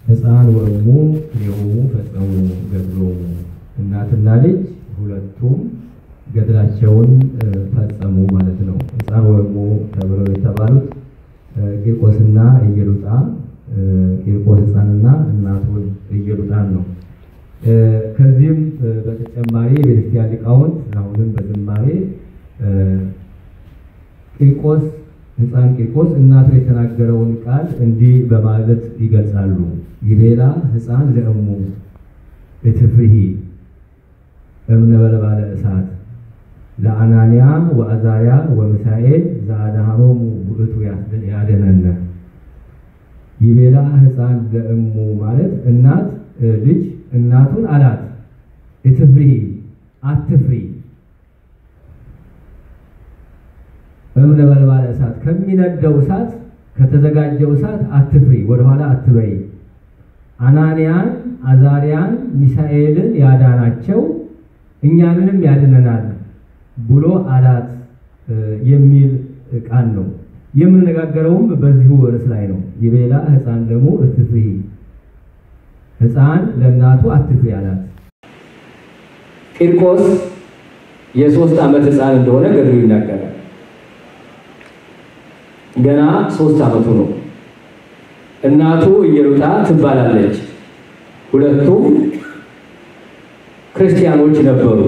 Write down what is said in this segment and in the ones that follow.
ሕፃን ወእሙ የሆሙ ፈጸሙ ገድሎ እናትና ልጅ ሁለቱም ገድላቸውን ፈጸሙ ማለት ነው። ሕፃን ወእሙ ተብለው የተባሉት ቂርቆስና ኢየሉጣ ቂርቆስ ሕፃንና እናቱን ኢየሉጣን ነው። ከዚህም በተጨማሪ የቤተክርስቲያን ሊቃውንት አሁንም በዝማሬ ቂርቆስ ሕፃን ቂርቆስ እናቱ የተናገረውን ቃል እንዲህ በማለት ይገልጻሉ። ይቤላ ሕፃን ለእሙ እትፍሂ እምነበልባለ እሳት ለአናንያ ወአዛርያ ወሚሳኤል ዘአድኃኖሙ ውእቱ ያድኅነነ። ይቤላ ሕፃን ለእሙ ማለት እናት ልጅ እናቱን አላት እትፍሂ አትፍሪ እምነበልባለ እሳት ከሚነደው እሳት ከተዘጋጀው እሳት አትፍሪ ወደኋላ አትበይ። አናንያን አዛርያን ሚሳኤልን ያዳናቸው እኛንም ያድነናል ብሎ አላት የሚል ቃል ነው። የምንነጋገረውም በዚሁ ርዕስ ላይ ነው። ይቤላ ሕፃን ደግሞ እትፍሪ ሕፃን ለእናቱ አትፍሪ አላት። ቂርቆስ የ3 ዓመት ሕፃን እንደሆነ ገድሉ ይናገራል። ገና 3 ዓመቱ ነው። እናቱ ኢየሉጣ ትባላለች። ሁለቱም ክርስቲያኖች ነበሩ።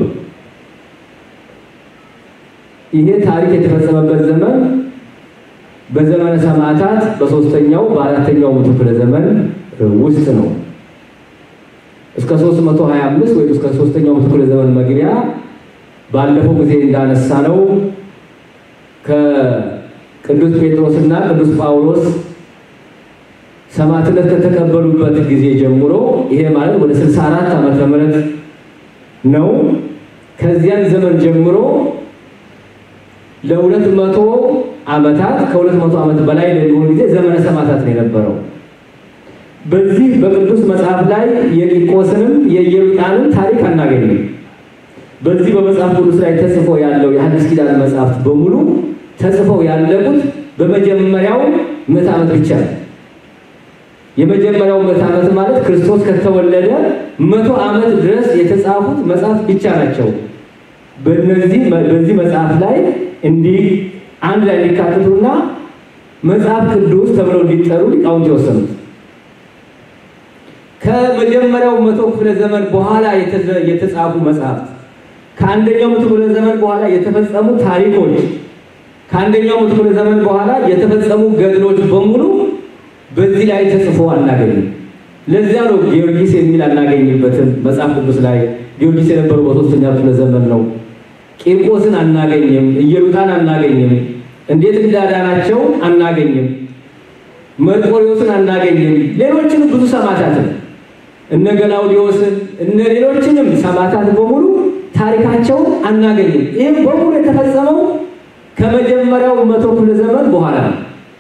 ይሄ ታሪክ የተፈጸመበት ዘመን በዘመነ ሰማዕታት በ3ኛው በ4ኛው ክፍለ ዘመን ውስጥ ነው። እስከ 325 ወይ እስከ 3ኛው ክፍለ ዘመን መግቢያ ባለፈው ጊዜ እንዳነሳ ነው ከቅዱስ ጴጥሮስና ቅዱስ ጳውሎስ ሰማዕትነት ከተቀበሉበት ጊዜ ጀምሮ ይሄ ማለት ወደ 64 ዓመተ ምህረት ነው። ከዚያን ዘመን ጀምሮ ለ200 ዓመታት ከ200 ዓመት በላይ ለሚሆን ጊዜ ዘመነ ሰማዕታት ነው የነበረው። በዚህ በቅዱስ መጽሐፍ ላይ የቂርቆስንም የኢየሉጣንም ታሪክ አናገኝም። በዚህ በመጽሐፍ ቅዱስ ላይ ተጽፎ ያለው የሐዲስ ኪዳን መጽሐፍት በሙሉ ተጽፈው ያለቁት በመጀመሪያው ምዕተ ዓመት ብቻ ነው። የመጀመሪያው ምዕተ ዓመት ማለት ክርስቶስ ከተወለደ 100 ዓመት ድረስ የተጻፉት መጽሐፍት ብቻ ናቸው። በዚህ መጽሐፍ ላይ እንዲህ አንድ ላይ ሊካተቱና መጽሐፍ ቅዱስ ተብለው ሊጠሩ ሊቃውንት የወሰኑት ከመጀመሪያው 100 ክፍለ ዘመን በኋላ የተጻፉ መጽሐፍት ከአንደኛው 100 ክፍለ ዘመን በኋላ የተፈጸሙ ታሪኮች ከአንደኛው 100 ክፍለ ዘመን በኋላ የተፈጸሙ ገድሎች በሙሉ በዚህ ላይ ተጽፎ አናገኝም። ለዚያ ነው ጊዮርጊስ የሚል አናገኝበትም መጽሐፍ ቅዱስ ላይ። ጊዮርጊስ የነበረው በ3ኛው ክፍለ ዘመን ነው። ቂርቆስን አናገኝም፣ ኢየሉጣን አናገኝም፣ እንዴት እንዳዳናቸው አናገኝም፣ መርቆሬዎስን አናገኝም፣ ሌሎችንም ብዙ ሰማዕታትን እነ ገላውዲዮስን እነ ሌሎችንም ሰማዕታት በሙሉ ታሪካቸው አናገኝም። ይሄ በሙሉ የተፈጸመው ከመጀመሪያው 100 ክፍለ ዘመን በኋላ ነው።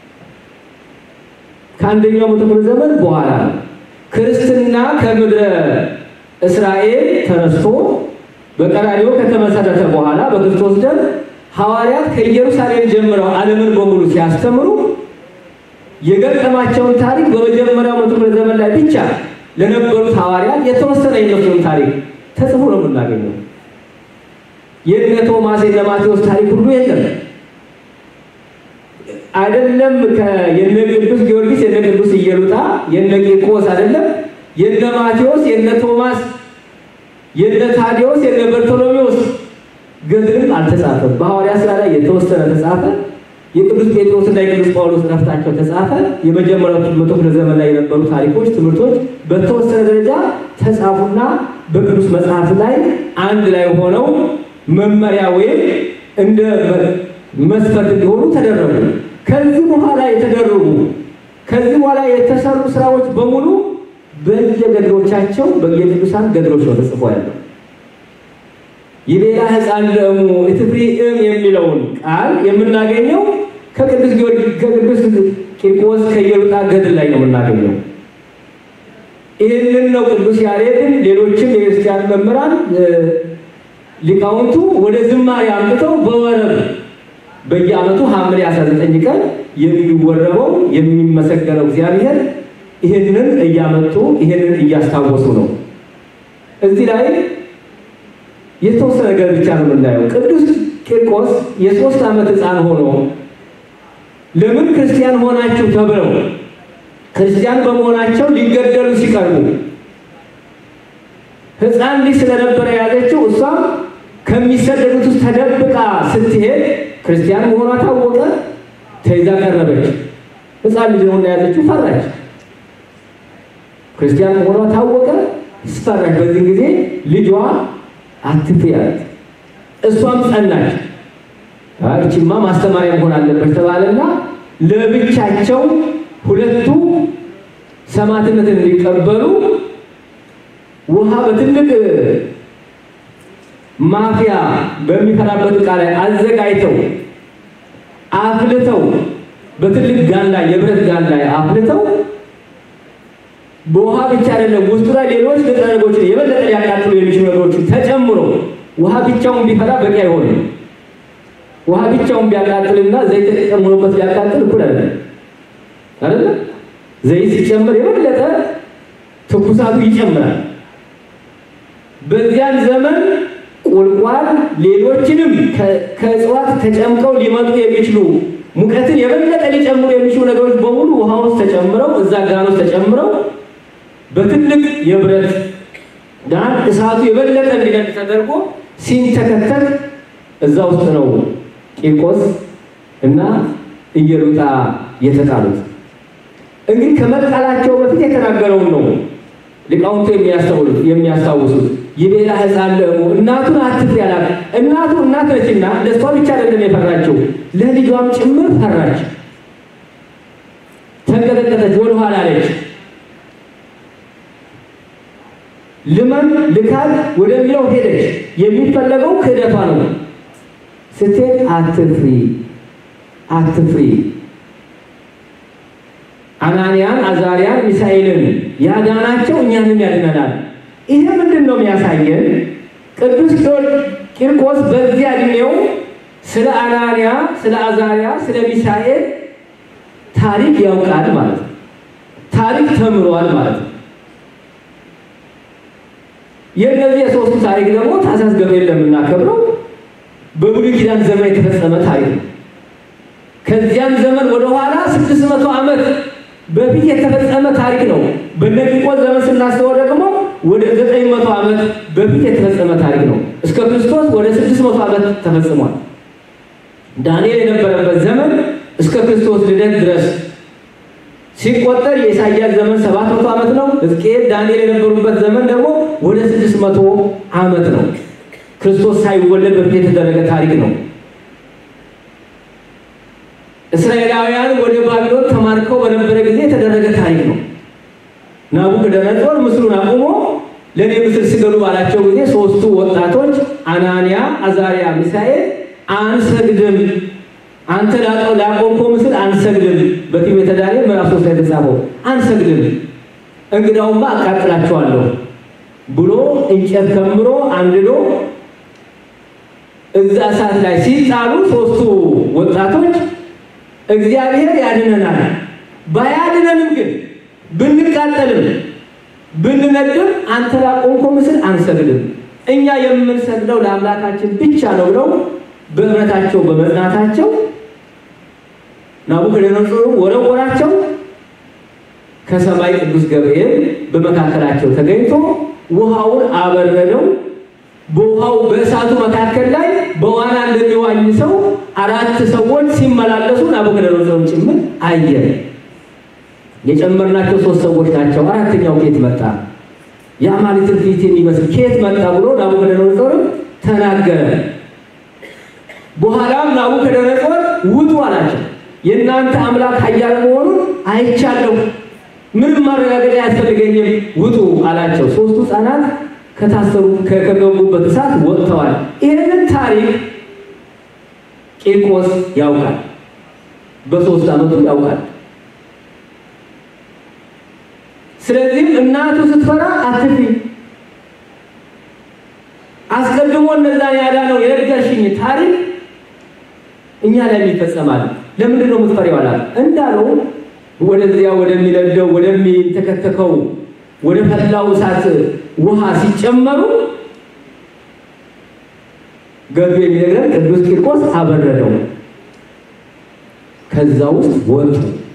ከአንደኛው 100 ክፍለ ዘመን በኋላ ነው። ክርስትና ከምድረ እስራኤል ተነስቶ በቀራንዮ ከተመሰረተ በኋላ በክርስቶስ ደም ሐዋርያት ከኢየሩሳሌም ጀምረው ዓለምን በሙሉ ሲያስተምሩ የገጠማቸውን ታሪክ በመጀመሪያው 100 ክፍለ ዘመን ላይ ብቻ ለነበሩት ሐዋርያት የተወሰነ የነሱን ታሪክ ተጽፎ ነው የምናገኘው። የእነ ቶማስ የእነ ማቴዎስ ታሪክ ሁሉ የለም። አይደለም የእነ ቅዱስ ጊዮርጊስ የእነ ቅዱስ ኢየሉጣ የእነ ቂርቆስ አይደለም የእነ ማቴዎስ የእነ ቶማስ የእነ ታዲዮስ የእነ በርቶሎሜዎስ ገድልም አልተጻፈም። በሐዋርያት ሥራ ላይ የተወሰነ ተጻፈ። የቅዱስ ጴጥሮስና የቅዱስ ጳውሎስ ዕረፍታቸው ተጻፈ። የመጀመሪያው 100 ክፍለ ዘመን ላይ የነበሩ ታሪኮች፣ ትምህርቶች በተወሰነ ደረጃ ተጻፉና በቅዱስ መጽሐፍ ላይ አንድ ላይ ሆነው መመሪያ ወይም እንደ መስፈርት እንዲሆኑ ተደረጉ። ከዚህ በኋላ የተሰሩ ስራዎች በሙሉ በየገድሎቻቸው በየቅዱሳን ገድሎች ነው ተጽፎ ያለው። ይቤላ ሕፃን ለእሙ እትፍሪ የሚለውን ቃል የምናገኘው ከቅዱስ ጊዮርጊስ ከቅዱስ ቂርቆስ ከኢየሉጣ ገድል ላይ ነው የምናገኘው። ይህንን ነው ቅዱስ ያሬድን ሌሎችም የክርስቲያን መምህራን ሊቃውንቱ ወደ ዝማሬ አምጥተው በወረብ በየዓመቱ ሐምሌ 19 ቀን የሚወረበው የሚመሰገነው እግዚአብሔር ይሄንን እያመጡ ይሄንን እያስታወሱ ነው። እዚህ ላይ የተወሰነ ነገር ብቻ ነው የምናየው። ቅዱስ ቂርቆስ የ3 ዓመት ሕፃን ሆኖ ለምን ክርስቲያን ሆናችሁ ተብለው ክርስቲያን በመሆናቸው ሊገደሉ ሲቀርቡ ሕፃን ልጅ ስለነበረ ያዘችው እሷም ከሚሰደዱት ውስጥ ተደብቃ ስትሄድ ክርስቲያን መሆኗ ታወቀ። ተይዛ ቀረበች። ሕፃን ልጅ ነው ያዘችው፣ ፈራች። ክርስቲያን መሆኗ ታወቀ፣ ፈራች። በዚህ ጊዜ ልጇ አትፍሪ አላት። እሷም ጸናች። እቺማ ማስተማሪያ መሆን አለበት ተባለና ለብቻቸው ሁለቱ ሰማዕትነትን እንዲቀበሉ ውሃ በትልቅ ማፊያ በሚፈራበት ዕቃ ላይ አዘጋጅተው አፍልተው በትልቅ ጋን ላይ የብረት ጋን ላይ አፍልተው በውሃ ብቻ አይደለም ውስጡ ላይ ሌሎች ነገሮችን የበለጠ ሊያቃጥሉ የሚችሉ ነገሮችን ተጨምሮ ውሃ ብቻውን ቢፈላ በቂ አይሆንም። ውሃ ብቻውን ቢያቃጥልና ዘይት ተጨምሮበት ቢያቃጥል እኩል አይደል? ዘይት ሲጨምር የበለጠ ትኩሳቱ ይጨምራል። በዚያን ዘመን ቁልቋል ሌሎችንም ከእጽዋት ተጨምቀው ሊመጡ የሚችሉ ሙቀትን የበለጠ ሊጨምሩ የሚችሉ ነገሮች በሙሉ ውሃ ውስጥ ተጨምረው እዛ ጋን ውስጥ ተጨምረው በትልቅ የብረት ጋን እሳቱ የበለጠ እንዲነድ ተደርጎ ሲንተከተክ እዛ ውስጥ ነው ቂርቆስ እና ኢየሉጣ የተጣሉት። እንግዲህ ከመጣላቸው በፊት የተናገረውን ነው ሊቃውንቱ የሚያስታውሱት። የቤላ ሕፃን ለሞ እናቱን አትፍሪ አላት። እናቱ እናት ነችና ለሷ ብቻ አይደለም የፈራችው ለልጇም ጭምር ፈራች። ተንቀጠቀጠች፣ ወደ ኋላ አለች። ልመን ልካድ ወደሚለው ሄደች። የሚፈለገው ክህደቷ ነው። ስትሄድ አትፍሪ አትፍሪ፣ አናንያን አዛርያን ሚሳኤልን ያዳናቸው እኛንም ያድነናል። ይሄ ምንድን ነው የሚያሳየን? ቅዱስ ቂርቆስ በዚያ ዕድሜው ስለ አናንያ፣ ስለ አዛርያ፣ ስለ ሚሳኤል ታሪክ ያውቃል ማለት ነው። ታሪክ ተምሯል ማለት ነው። የእነዚህ የሶስቱ ታሪክ ደግሞ ታኅሳስ ገብርኤል ለምናከብረው በብሉይ ኪዳን ዘመን የተፈጸመ ታሪክ ነው። ከዚያም ዘመን ወደ ኋላ 600 ዓመት በፊት የተፈጸመ ታሪክ ነው። በቂርቆስ ዘመን ስናስተውል ደግሞ ወደ 900 ዓመት በፊት የተፈጸመ ታሪክ ነው። እስከ ክርስቶስ ወደ 600 ዓመት ተፈጽሟል። ዳንኤል የነበረበት ዘመን እስከ ክርስቶስ ልደት ድረስ ሲቆጠር የኢሳይያስ ዘመን 700 ዓመት ነው። ሕዝቅኤል፣ ዳንኤል የነበሩበት ዘመን ደግሞ ወደ 600 ዓመት ነው። ክርስቶስ ሳይወለድ በፊት የተደረገ ታሪክ ነው። እስራኤላውያን ወደ ባቢሎን ተማርከው በነበረ ጊዜ የተደረገ ታሪክ ነው። ናቡከደነጾር ምስሉን አቁሞ ለኔ ምስል ስገዱ ባላቸው ጊዜ ሶስቱ ወጣቶች አናንያ፣ አዛርያ፣ ሚሳኤል አንሰግድም፣ አንተ ላቆምከው ምስል አንሰግድም፣ በትንቢተ ዳንኤል ምዕራፍ 3 ላይ ተጻፈው አንሰግድም፣ እንግዳውማ አቃጥላቸዋለሁ ብሎ እንጨት ከምሮ አንድዶ እዛ እሳት ላይ ሲጣሉ ሶስቱ ወጣቶች እግዚአብሔር ያድነናል፣ ባያድነንም ግን ብንቃጠልም ብንነድም አንተ ላቆምከው ምስል አንሰግድም፣ እኛ የምንሰግደው ለአምላካችን ብቻ ነው ብለው በእምነታቸው በመጽናታቸው ናቡከደነጾር ወረወራቸው። ከሰማይ ቅዱስ ገብርኤል በመካከላቸው ተገኝቶ ውሃውን አበረደው። በውሃው በእሳቱ መካከል ላይ በዋና እንደሚዋኝ ሰው 4 ሰዎች ሲመላለሱ ናቡከደነጾር ጭምር አየ። የጨመርናቸው 3 ሰዎች ናቸው፣ አራተኛው ከየት መጣ? የአማልክትን ፊት የሚመስል ከየት መጣ ብሎ ናቡከደነጾር ተናገረ። በኋላም ናቡከደነጾር ውጡ አላቸው። የእናንተ አምላክ ኃያል መሆኑን አይቻለሁ፣ ምንም ማረጋገጫ አያስፈልገኝም፣ ውጡ አላቸው። 3ቱ ሕፃናት ከታሰሩ ከገቡበት እሳት ወጥተዋል። ይህንን ታሪክ ቂርቆስ ያውቃል፣ በ3 ዓመቱ ያውቃል። ስለዚህ እናቱ ስትፈራ አትፍሪ፣ አስቀድሞ እነዛን ያዳነው የነገርሽኝ ታሪክ እኛ ላይ ይፈጸማል፣ ለምንድን ነው የምትፈሪው አላት። እንዳለው ወደዚያ ወደሚነደው ወደሚተከተከው ወደ ፈላው እሳት ውሃ ሲጨመሩ ገድሉ የሚነግረን ቅዱስ ቂርቆስ አበረደው። ከዛ ውስጥ ወጡ።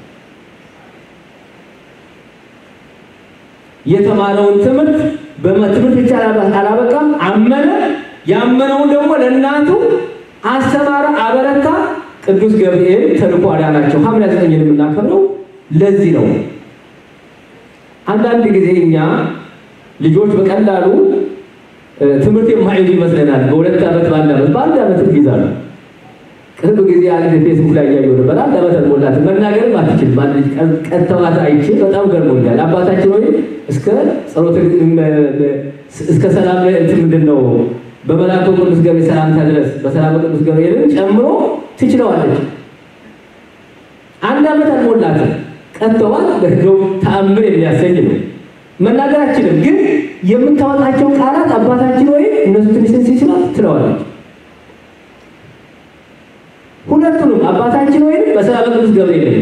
የተማረውን ትምህርት በትምህርት ብቻ አላበቃም፣ አመነ። ያመነውን ደግሞ ለእናቱ አስተማረ፣ አበረታ። ቅዱስ ገብርኤል ተልኮ አዳናቸው። ሐምሌ 9 የምናከብረው ለዚህ ነው። አንዳንድ ጊዜ እኛ ልጆች በቀላሉ ትምህርት የማይዙ ይመስለናል። በሁለት ዓመት በአንድ ዓመት ይይዛሉ። ቅርብ ጊዜ አንድ ፌስቡክ ላይ ያየው ነበር። አንድ ዓመት ሞላት መናገር ማትችል ማለት ቀጥታዋት አይቼ በጣም ገርሞኛል። አባታችን ሆይ እስከ ጸሎት እስከ ሰላም እንትን ምንድነው በመላእክቱ ቅዱስ ገብርኤል ሰላምታ ድረስ በሰላም ቅዱስ ገብርኤልን ጨምሮ ትችላለች። አንድ ዓመት አልሞላትም። ቀጥታዋት በህገው ተአምር የሚያሰኝ ነው። መናገራችንም ግን የምታወጣቸው ቃላት አባታችን ሆይ እነሱ ትንሽ ሲስላት ትለዋለች። ሁለቱንም አባታችን ሆይ በሰላም ቅዱስ ገብርኤል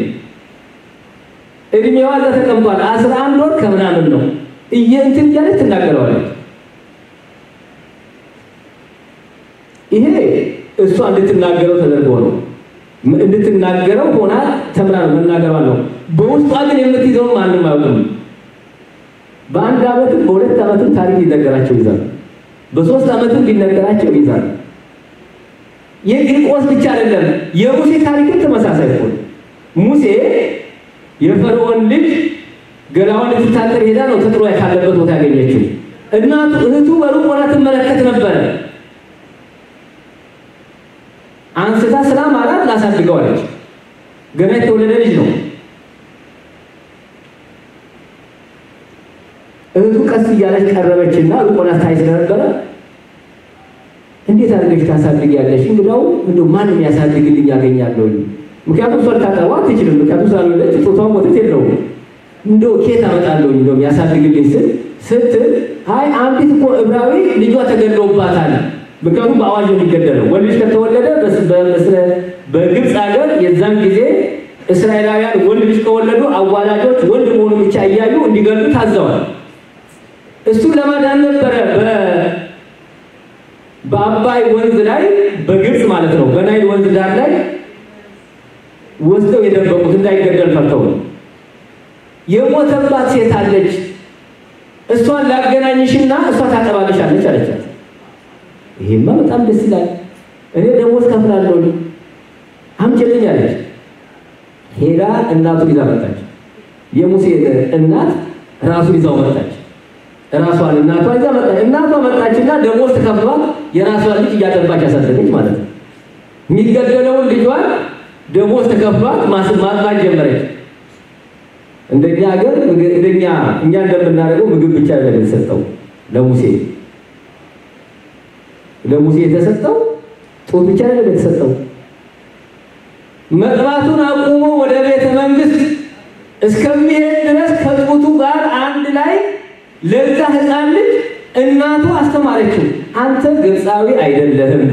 እድሜዋ ተቀምጧል 11 ወር ከምናምን ነው እየንትን ያለች ትናገራለች። ይሄ እሷ እንድትናገረው ተደርጎ ነው። እንድትናገረው ሆና ተምራ መናገሯ ነው። በውስጧ ግን የምትይዘው ማንንም አያውቅም። በአንድ ዓመት በሁለት ዓመት ታሪክ ሊነገራቸው ይዛል። በሶስት ዓመት ሊነገራቸው ይዛል። የቂርቆስ ብቻ አይደለም፣ የሙሴ ታሪክም ተመሳሳይ ነው። ሙሴ የፈርዖን ልጅ ገላዋን ልትታጠብ ሄዳ ነው ተጥሎ ያካለበት ቦታ ያገኘችው። እናቱ እህቱ በሩቅ ሆና ትመለከት ነበር። አንስታ ሰላም አላት፣ ላሳድገው አለች። ገና የተወለደ ልጅ ነው። እህቱ ቀስ እያለች ቀረበችና ሩቅ ሆና ታይ ስለነበረ እንዴት አድርገሽ ታሳድጊያለሽ? እንደው ማንም ያሳድግልኝ ያገኛለሁ። ምክንያቱም እሷ ልታጠባ አትችልም። ምክንያቱም ስላልወለደች ጡቷም ወተት የለውም። እንደው ኬት አመጣለሁ እንደው ያሳድግልኝ ስትል አይ አንዲት እኮ ዕብራዊ ልጇ ተገድሎባታል። ምክንያቱም በአዋጅ ነው የሚገደለው። ወንድ ልጅ ከተወለደ በግብፅ ሀገር የዛን ጊዜ እስራኤላውያን ወንድ ልጅ ከወለዱ አዋላጆች ወንድ መሆኑን ብቻ እያዩ እንዲገሉ ታዘዋል። እሱ ለማዳን ነበረ በአባይ ወንዝ ላይ በግብፅ ማለት ነው በናይል ወንዝ ዳር ላይ ወስደው የደበቁት እንዳይገደል ፈርተው ነው። የሞተባት ሴት አለች፣ እሷን ላገናኝሽና እሷ ታጠባለሻለች አለቻት። ይሄማ በጣም ደስ ይላል፣ እኔ ደሞዝ ከፍላለሁ አምጪልኝ አለች። ሄዳ እናቱን ይዛ መጣች። የሙሴ እናት ራሱን ይዛው መጣች። ራሷን እናቷ ይዛ መጣች። እናቷ መጣችና ደሞዝ ተከፍሏት የራሷን ልጅ እያጠባች ያሳደገች ማለት ነው። የሚገደለውን ልጇን ደሞዝ ተከፍሏት ማጥባት ጀመረች። እንደኛ ሀገር እኛ እንደምናደርገው ምግብ ብቻ አይደለም የተሰጠው ለሙሴ የተሰጠው ጡት ብቻ አይደለም የተሰጠው። መጥባቱን አቁሞ ወደ ቤተ መንግስት እስከሚሄድ ድረስ ከጡቱ ጋር አንድ ላይ ለዛ ሕፃን ልጅ እናቱ አስተማረችው። አንተ ግብፃዊ አይደለህም፣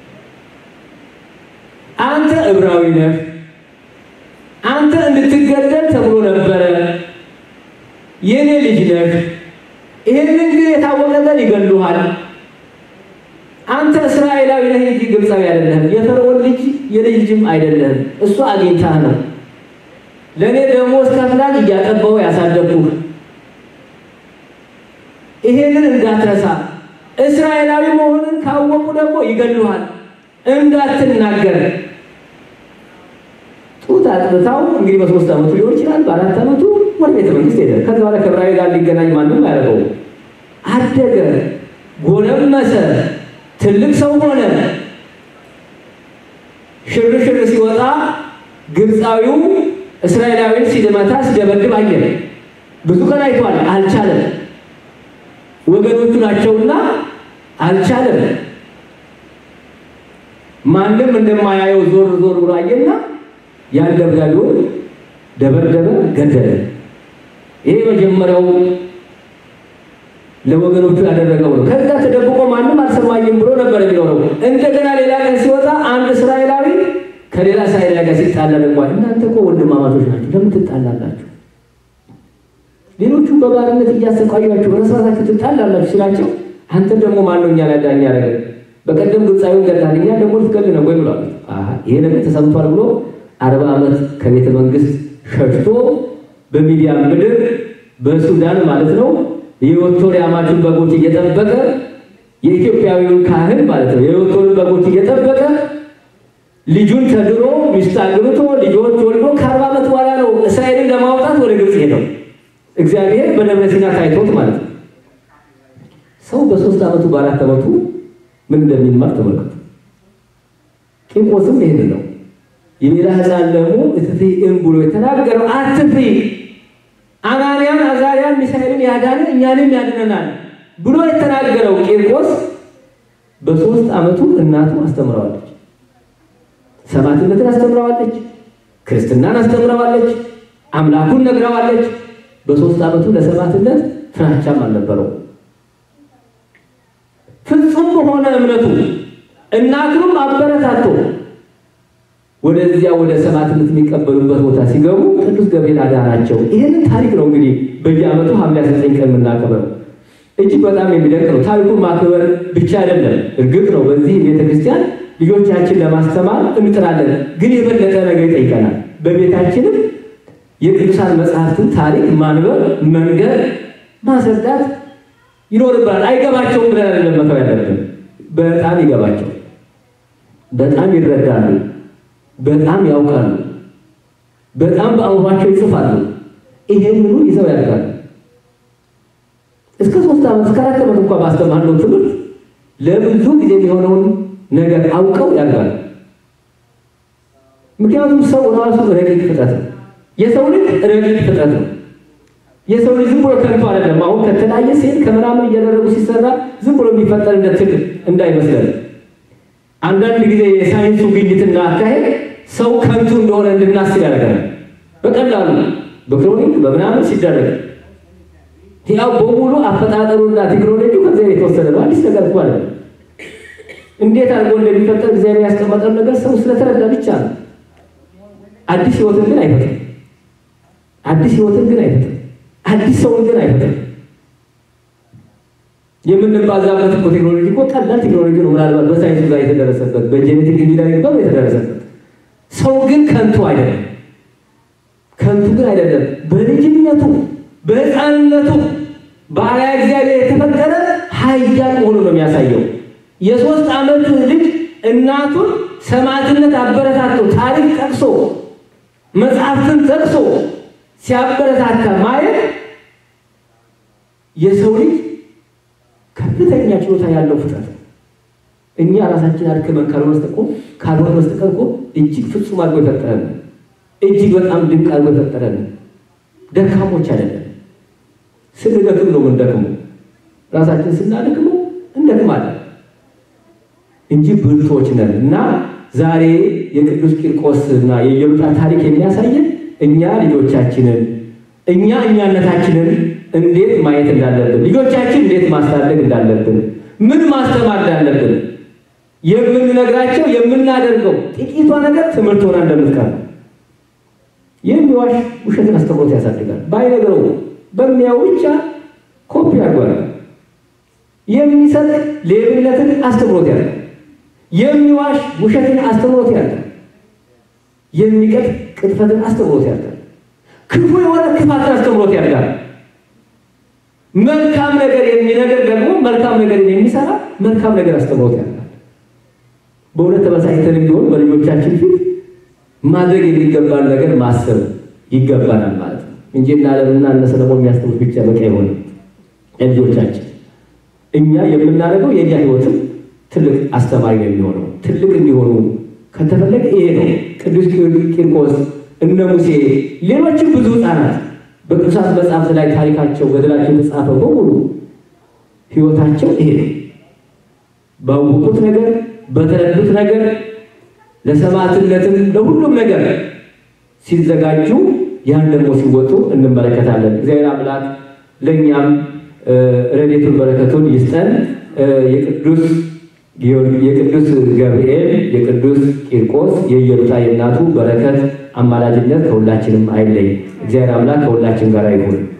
አንተ ዕብራዊ ነህ፣ አንተ እንድትገደል ተብሎ ነበረ፣ የኔ ልጅ ነህ። ይሄንን ግን የታወቀለት ይገሉሃል። አንተ እስራኤላዊ ነህ እንጂ ግብፃዊ አይደለህም። የፈርዖን ልጅ የልጅ ልጅም አይደለህም። እሱ አግኝታ ነው ለኔ ደሞዝ ከፍላል እያጠባው ያሳደግኩህ። ይሄንን እንዳትረሳ፣ እስራኤላዊ መሆንን ካወቁ ደግሞ ይገሉሃል፣ እንዳትናገር። ጡት አጥብታው እንግዲህ በ3 ዓመቱ ሊሆን ይችላል፣ በ4 ዓመቱ ወደ ቤተ መንግስት ሄደ። ከዛ በኋላ ከዕብራዊ ጋር ሊገናኝ ማንም አያደርገው። አደገ፣ ጎለመሰ፣ ትልቅ ሰው ሆነ። ሽርሽር ሲወጣ ግብፃዊው እስራኤላዊን ሲደመታ ሲደበድብ አየ። ብዙ ቀን አይቷል፣ አልቻለም። ወገኖቹ ናቸውና አልቻለም። ማንም እንደማያየው ዞር ብሎ አየና ያን ደብዳቤውን ደበደበ፣ ገደለ። ይሄ መጀመሪያው ለወገኖቹ ያደረገው ነው። ከዛ ተደብቆ ማንም አልሰማኝም ብሎ ነበር የሚኖረው። እንደገና ሌላ ቀን ሲወጣ አንድ እስራኤላዊ ከሌላ ሳይል ጋር ሲጣላ ደግሞ እናንተ እኮ ወንድማማቾች ናችሁ ለምን ትጣላላችሁ? ሌሎቹ በባርነት እያሰቃያችሁ በራሳችሁ ትጣላላችሁ ሲላቸው አንተ ደግሞ ማንኛ ላይ ዳኛ ያደረገ በቀደም ግብፃዊው ገዳልኛ ደግሞ ልትገል ነው ወይ ብሏል። ይሄ ነገር ተሰምቷል ብሎ 40 ዓመት ከቤተ መንግስት ሸሽቶ በሚዲያም ምድር በሱዳን ማለት ነው የወቶሪ አማቹን በጎች እየጠበቀ የኢትዮጵያዊውን ካህን ማለት ነው የወቶሪ በጎች እየጠበቀ ልጁን ተድሮ ሚስት አግብቶ ልጆች ወልዶ ከ40 ዓመት በኋላ ነው እስራኤልን ለማውጣት ወደ ግብፅ ሄደው እግዚአብሔር በደብረ ሲና ታይቶት ማለት ነው። ሰው በ3 ዓመቱ በ4 ዓመቱ ምን እንደሚማር ተመልከቱ። ቂርቆስም ይሄን ነው የሌላ ሕፃን ደግሞ እትፍሪም ብሎ የተናገረው አትፍሪ አናንያን አዛርያን ሚሳኤልን ያዳነ እኛንም ያድነናል ብሎ የተናገረው ቂርቆስ በ3 ዓመቱ እናቱ አስተምረዋለች። ሰማዕትነትን አስተምረዋለች። ክርስትናን አስተምረዋለች። አምላኩን ነግረዋለች። በ3 ዓመቱ ለሰማዕትነት ፍራቻም አልነበረው። ፍጹም በሆነ እምነቱ እናቱም አበረታቶ ወደዚያ ወደ ሰማዕትነት የሚቀበሉበት ቦታ ሲገቡ ቅዱስ ገብርኤል አዳናቸው። ይሄን ታሪክ ነው እንግዲህ በየዓመቱ ሐምሌ 9 ቀን የምናከብረው። እጅግ በጣም የሚደንቅ ነው። ታሪኩን ማክበር ብቻ አይደለም። እርግጥ ነው በዚህ ቤተክርስቲያን ልጆቻችን ለማስተማር እንጥራለን፣ ግን የበለጠ ነገር ይጠይቀናል። በቤታችንም የቅዱሳን መጽሐፍትን ታሪክ ማንበብ፣ መንገር፣ ማስረዳት ይኖርብናል። አይገባቸውም ብለን አይደለም መተው ያለብን። በጣም ይገባቸው፣ በጣም ይረዳሉ፣ በጣም ያውቃሉ፣ በጣም በአእምሯቸው ይጽፋሉ። ይሄንኑ ይዘው ያድጋሉ። እስከ 3 ዓመት እስከ 4 ዓመት እንኳን ባስተማርነው ትምህርት ለብዙ ጊዜ የሚሆነውን ነገር አውቀው ያድጋሉ። ምክንያቱም ሰው ራሱ ረቂቅ ፍጥረት ነው። የሰው ልጅ ረቂቅ ፍጥረት ነው። የሰው ልጅ ዝም ብሎ ከንቱ አይደለም። አሁን ከተለያየ ሴል ከምናምን እያደረጉ ሲሰራ ዝም ብሎ የሚፈጠር እንደ ትል እንዳይመስለን። አንዳንድ ጊዜ የሳይንሱ ግኝትና አካሄድ ሰው ከንቱ እንደሆነ እንድናስብ ያደርጋል። በቀላሉ በክሮኒክ በምናምን ሲደረግ ያው በሙሉ አፈጣጠሩና ቴክኖሎጂው ከዚህ የተወሰደ ነው። አዲስ ነገር እኮ አይደለም። እንዴት አድርጎ እንደሚፈጠር እግዚአብሔር ያስቀመጠው ነገር ሰው ስለተረዳ ብቻ ነው። አዲስ ህይወትን ግን አይፈጥርም። አዲስ ህይወትን ግን አይፈጥርም። አዲስ ሰውን ግን አይፈጥርም። የምንባዛበት ቴክኖሎጂ እኮ ቀላል ቴክኖሎጂ ነው። ምናልባት በሳይንሱ ጋር የተደረሰበት በጄኔቲክ ኢንጂነሪንግ ጋር የተደረሰበት ሰው ግን ከንቱ አይደለም። ከንቱ ግን አይደለም። በልጅነቱ በሕፃንነቱ ባሪያ እግዚአብሔር የተፈጠረ ኃያል መሆኑን ነው የሚያሳየው። የ3 ዓመት ልጅ እናቱን ሰማዕትነት አበረታቶ ታሪክ ጠቅሶ መጽሐፍትን ጠቅሶ ሲያበረታታ ማየት የሰው ልጅ ከፍተኛ ችሎታ ያለው ፍጥረት። እኛ ራሳችን አድክመን ካልሆነ በስተቀር እኮ እጅግ ፍጹም አድርጎ የፈጠረን፣ እጅግ በጣም ድንቅ አድርጎ የፈጠረን ደካሞች አይደለም። ስንደክም ነው የምንደክመው። ራሳችን ስናደክመው እንደክማለን እንጂ ብርቶች ነን። እና ዛሬ የቅዱስ ቂርቆስና የኢየሉጣ ታሪክ የሚያሳየን እኛ ልጆቻችንን እኛነታችንን እንዴት ማየት እንዳለብን፣ ልጆቻችን እንዴት ማስተዳደግ እንዳለብን፣ ምን ማስተማር እንዳለብን የምንነግራቸው የምናደርገው ጥቂቷ ነገር ትምህርት ሆና እንደምትቀር የሚዋሽ ውሸትን አስተምሮት ያሳድጋል። ባይነግረው በሚያው ብቻ ኮፒ ያደርጋል። የሚሰጥ ሌብነትን አስተምሮት ያደርጋል። የሚዋሽ ውሸትን አስተምሮት ያደርጋል። የሚቀጥ ቅጥፈትን አስተምሮት ያደርጋል። ክፉ የሆነ ክፋትን አስተምሮት ያደርጋል። መልካም ነገር የሚነገር ደግሞ መልካም ነገር የሚሰራ መልካም ነገር አስተምሮት ያደርጋል። በእውነት ተበሳጭተን ቢሆን በልጆቻችን ፊት ማድረግ የሚገባን ነገር ማሰብ ይገባናል ማለት ነው እንጂ እናለምና እነ ሰለሞን የሚያስተምሩት ብቻ በቃ ይሆን ልጆቻችን። እኛ የምናደርገው የኛ ህይወትም ትልቅ አስተማሪ ነው የሚሆነው። ትልቅ እንዲሆኑ ከተፈለገ ይሄ ነው። ቅዱስ ቂርቆስ፣ እነ ሙሴ፣ ሌሎችም ብዙ ህፃናት በቅዱሳት መጽሐፍት ላይ ታሪካቸው ገድላቸው የተጻፈ በሙሉ ህይወታቸው ይሄ ነው። ባወቁት ነገር በተረዱት ነገር ለሰማዕትነትም ለሁሉም ነገር ሲዘጋጁ ያን ደግሞ ሲወጡ እንመለከታለን። እግዚአብሔር አምላክ ለኛም ረድኤቱን በረከቱን ይስጠን። የቅዱስ የቅዱስ ገብርኤል የቅዱስ ቂርቆስ የኢየሉጣ የእናቱ በረከት አማላጅነት ከሁላችንም አይለይ። እግዚአብሔር አምላክ ከሁላችን ጋር ይሁን።